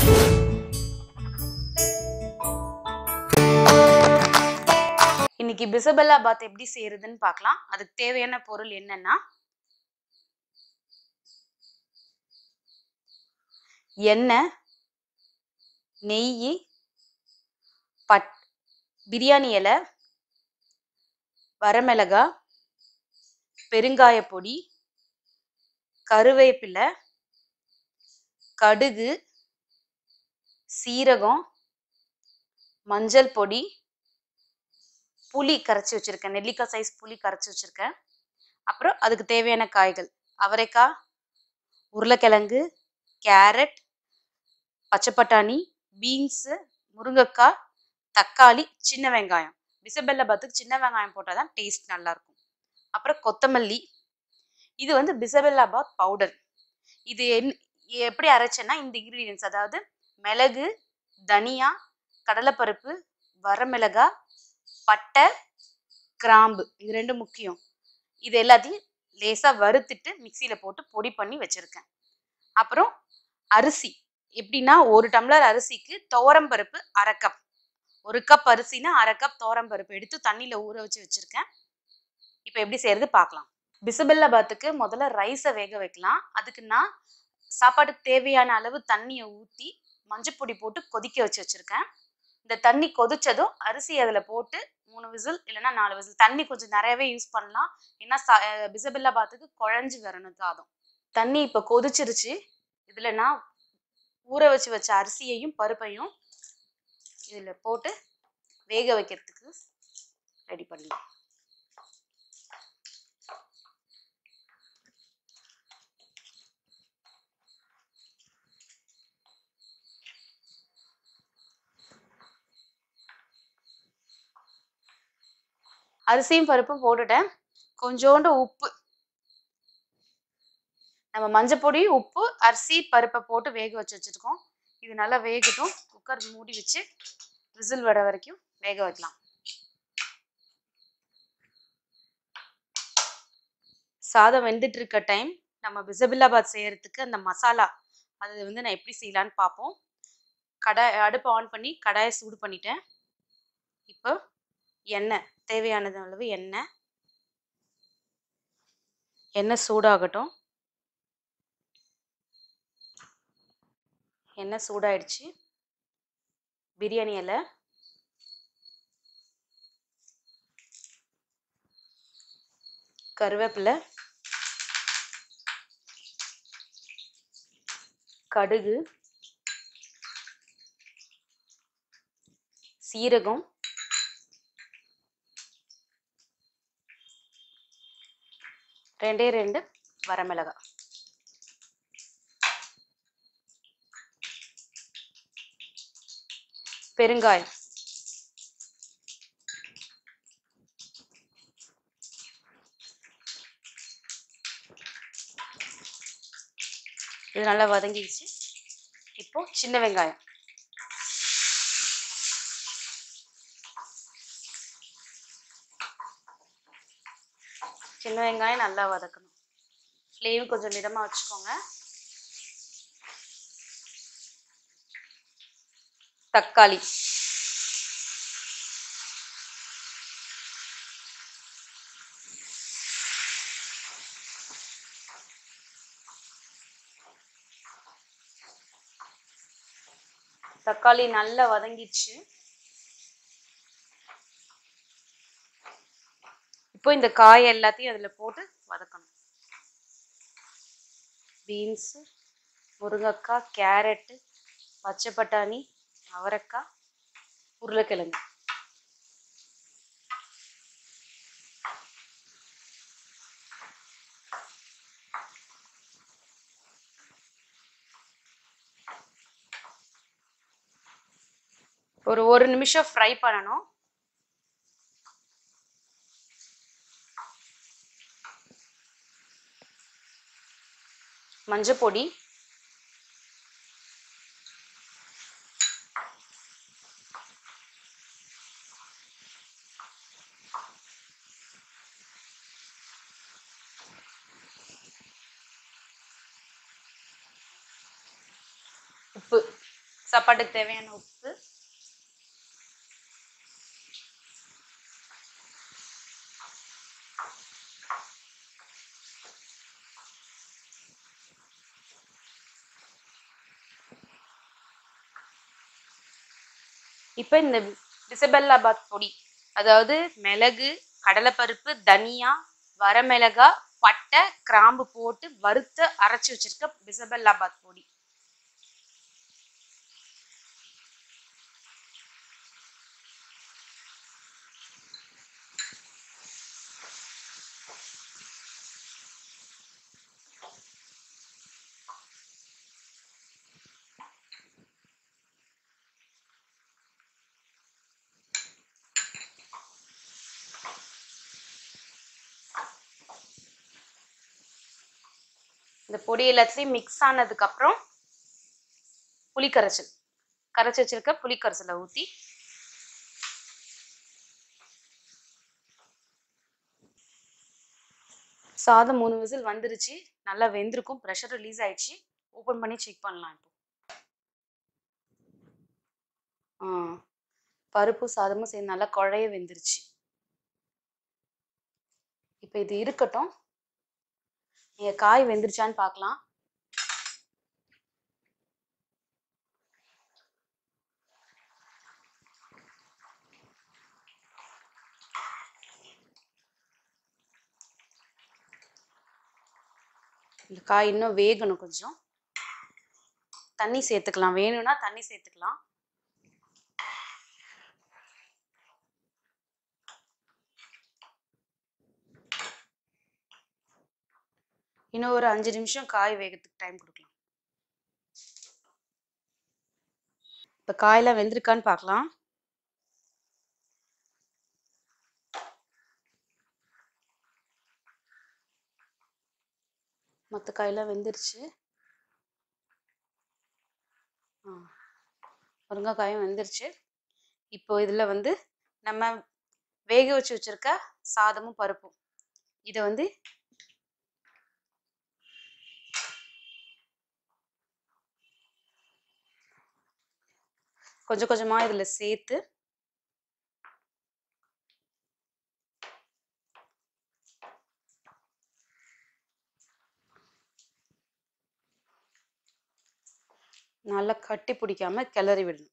இன்னைக்கு பிசபெல்லா பாத் எப்படி செய்யறதுன்னு பார்க்கலாம். அதுக்கு தேவையான பொருள் என்னன்னா, எண்ணெய், நெய், பிரியாணி இலை, வரமிளகாய், பெருங்காய பொடி, கருவேப்பிலை, கடுகு, சீரகம், மஞ்சள் பொடி, புளி கரைச்சி வச்சிருக்கேன், நெல்லிக்காய் சைஸ் புளி கரைச்சி வச்சிருக்கேன். அப்புறம் அதுக்கு தேவையான காய்கள் அவரைக்காய், உருளைக்கிழங்கு, கேரட், பச்சை பட்டாணி, பீன்ஸு, முருங்கைக்காய், தக்காளி, சின்ன வெங்காயம். பிசபெல்லா பாத்துக்கு சின்ன வெங்காயம் போட்டால் தான் டேஸ்ட் நல்லா இருக்கும். அப்புறம் கொத்தமல்லி. இது வந்து பிசபெல்லா பாத் பவுடர். இது எப்படி அரைச்சேன்னா, இந்த இன்கிரீடியன்ஸ், அதாவது மிளகு, தனியா, கடலைப்பருப்பு, வரமிளகாய், பட்டை, கிராம்பு, இது ரெண்டு முக்கியம். இது எல்லாத்தையும் லேசா வறுத்துட்டு மிக்சியில போட்டு பொடி பண்ணி வச்சிருக்கேன். அப்புறம் அரிசி எப்படின்னா, 1 டம்ளர் அரிசிக்கு துவரம்பருப்பு 1/2 கப். 1 கப் அரிசினா 1/2 கப் துவரம்பருப்பு எடுத்து தண்ணியில ஊற வச்சு வச்சிருக்கேன். இப்போ எப்படி செய்யறது பார்க்கலாம். பிசபெல்லா பாத்துக்கு முதல்ல ரைஸை வேக வைக்கலாம். அதுக்கு நான் சாப்பாட்டுக்கு தேவையான அளவு தண்ணியை ஊற்றி மஞ்சப்பொடி போட்டு கொதிக்க வச்சிருக்கேன். இந்த தண்ணி கொதிச்சதும் அரிசி அதில் போட்டு 3 விசில் இல்லைன்னா 4 விசில், தண்ணி கொஞ்சம் நிறையவே யூஸ் பண்ணலாம். ஏன்னா பிசபெல்லா பாத்துக்கு குழஞ்சி வரணும் சாதம். தண்ணி இப்போ கொதிச்சிருச்சு. இதில் நான் ஊற வச்ச அரிசியையும் பருப்பையும் இதில் போட்டு வேக வைக்கிறதுக்கு ரெடி பண்ணலாம். அரிசியும் பருப்பும் போட்டுட்டேன். கொஞ்சோண்டு உப்பு, நம்ம மஞ்சப்பொடி, உப்பு, அரிசி, பருப்பை போட்டு வேக வச்சிருக்கோம். இது நல்லா வேகட்டும். குக்கர் மூடி வச்சு விசில் வர வரைக்கும் வேக வைக்கலாம். சாதம் வெந்துட்டு இருக்க டைம் நம்ம பிசபெல்லா பாத் செய்யறதுக்கு அந்த மசாலா அது வந்து நான் எப்படி செய்யலான்னு பார்ப்போம். அடுப்பை ஆன் பண்ணி கடாயை சூடு பண்ணிட்டேன். இப்போ எண்ணெய், தேவையானது அளவு எண்ணெய் சூடாகட்டும். எண்ணெய் சூடாயிடுச்சு. பிரியாணி இலை, கருவேப்பிலை, கடுகு, சீரகம், ரெண்டே 2 வரமிளகாய், பெருங்காயம், இது நல்லா வதங்கிடுச்சு. இப்போ சின்ன வெங்காயம், நல்லா வதக்கணும். ஃப்ளேம் கொஞ்சம் மிதமாக வச்சுக்கோங்க. தக்காளி, தக்காளி நல்லா வதங்கிடுச்சு. இப்போ இந்த காய் எல்லாத்தையும் அதில் போட்டு வதக்கணும். பீன்ஸு, முருங்கைக்காய், கேரட்டு, பச்சை பட்டாணி, அவரைக்காய், உருளைக்கிழங்கு. ஒரு நிமிஷம் ஃப்ரை பண்ணணும். மஞ்சள் பொடி, உப்பு, சாப்பாட்டுக்கு தேவையான உப்பு, இப்போ இந்த பிசபெல்லாபாத் பொடி, அதாவது மிளகு, கடலைப்பருப்பு, தனியா, வரமிளகா, பட்டை, கிராம்பு போட்டு வறுத்து அரைச்சி வச்சிருக்க பிசபெல்லாபாத் பொடி. இந்த பொடி எல்லாத்துலயும் மிக்ஸ் ஆனதுக்கு அப்புறம் புளி கரைச்சல், கரைச்சி வச்சிருக்க புளி கரைச்சலை ஊற்றி சாதம் 3 விசில் வந்துருச்சு, நல்லா வெந்திருக்கும், ப்ரெஷர் ரிலீஸ் ஆயிடுச்சு. ஓப்பன் பண்ணி செக் பண்ணலாம். இப்போ பருப்பு சாதமும் சேர்ந்து நல்லா குழைய வெந்துருச்சு. இப்போ இது இருக்கட்டும், நீங்கள் காய் வெந்துருச்சான்னு பார்க்கலாம். இந்த காய் இன்னும் வேகணும், கொஞ்சம் தண்ணி சேர்த்துக்கலாம், வேணும்னா தண்ணி சேர்த்துக்கலாம். இன்னும் ஒரு 5 நிமிஷம் காய் வேகத்துக்கு டைம் கொடுக்கலாம். இப்போ காயெல்லாம் வெந்திருக்கான்னு பார்க்கலாம். மற்ற காயெல்லாம் வெந்துருச்சு. முருங்கைக்காயும் வெந்துருச்சு. இப்போ இதில் வந்து நம்ம வேக வச்சு வச்சிருக்க சாதமும் பருப்பும் இதை வந்து கொஞ்சம் கொஞ்சமாக இதில் சேர்த்து நல்லா கட்டி பிடிக்காம கிளறி விடணும்.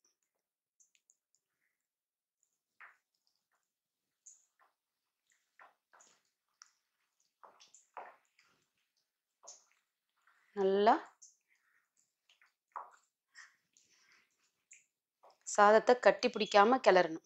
நல்லா சாதத்தை கட்டி பிடிக்காம கிளறணும்.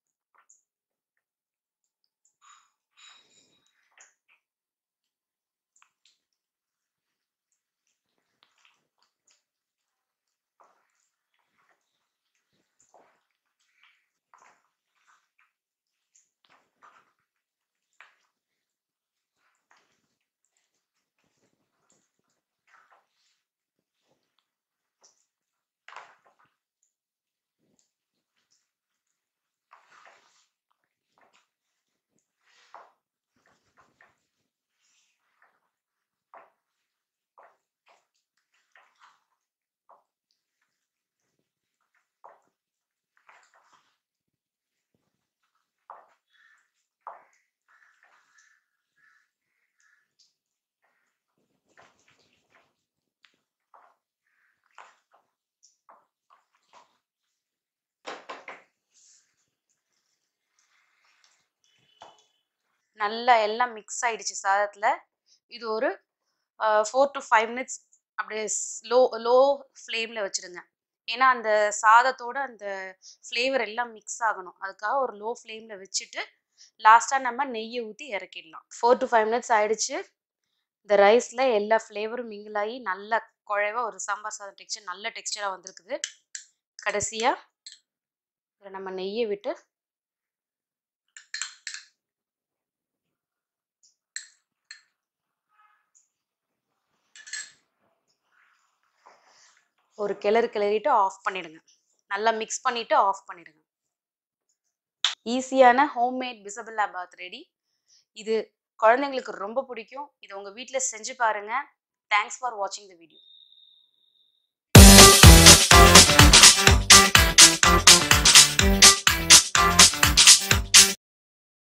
நல்லா எல்லாம் மிக்ஸ் ஆயிடுச்சு சாதத்தில். இது ஒரு 4 to 5 minutes அப்படியே லோ ஃப்ளேமில் வச்சுருங்க. ஏன்னா அந்த சாதத்தோட அந்த ஃப்ளேவர் எல்லாம் மிக்ஸ் ஆகணும், அதுக்காக ஒரு லோ ஃப்ளேமில் வச்சுட்டு லாஸ்ட்டாக நம்ம நெய்யை ஊற்றி இறக்கிடலாம். 4 to 5 minutes ஆயிடுச்சு. இந்த ரைஸில் எல்லா ஃப்ளேவரும் மிங்கிள் ஆகி நல்ல குழைவா ஒரு சாம்பார் சாதம் டெக்ஸ்சர், நல்ல டெக்ஸ்சராக வந்திருக்குது. கடைசியாக இதில் நம்ம நெய்யை விட்டு ஒரு கிளறிட்டு ஆஃப் பண்ணிடுங்க. நல்லா மிக்ஸ் பண்ணிட்டு ஆஃப் பண்ணிடுங்க. ஈஸியான ஹோம்மேட் பிசபெல்லாபாத் ரெடி. இது குழந்தைங்களுக்கு ரொம்ப பிடிக்கும். இது உங்கள் வீட்டில் செஞ்சு பாருங்கள். தேங்க்ஸ் ஃபார் வாட்சிங் த வீடியோ.